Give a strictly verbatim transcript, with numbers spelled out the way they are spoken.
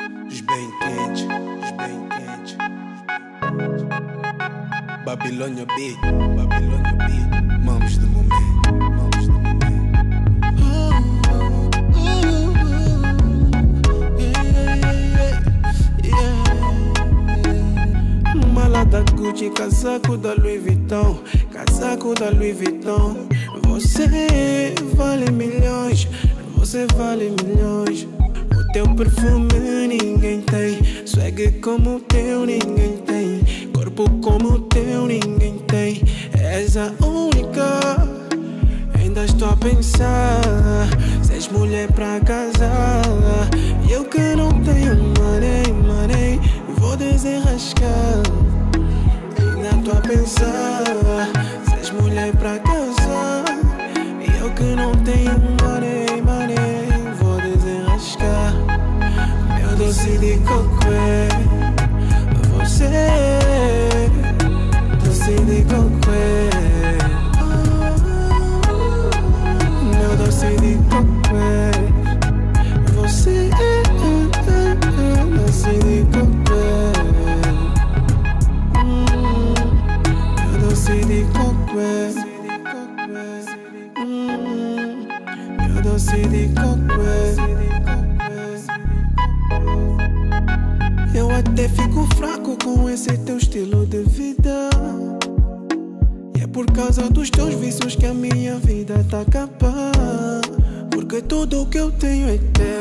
Os bem quentes, os bem quentes. Babilônia Beat, Babilônia Beat. Mamos do momento, mamos do momento. Mala da Gucci, casaco da Louis Vuitton, casaco da Louis Vuitton. Você vale milhões, você vale milhões. O teu perfume ninguém tem, swag como o teu ninguém tem, corpo como o teu ninguém tem. És a única, ainda estou a pensar, se és mulher pra casar. E eu que não tenho money, money, vou desenrascar. Ainda estou a pensar, se és mulher pra casar. E eu que não tenho money, money, vou desenrascar. Meu doce de coquê, você, doce de coquê. Meu doce de coquê, você, doce de coquê. Meu doce de coquê, meu doce de coquê. Eu até fico fraco com esse teu estilo de vida. E é por causa dos teus vícios que a minha vida tá acabando. Porque tudo que eu tenho é teu.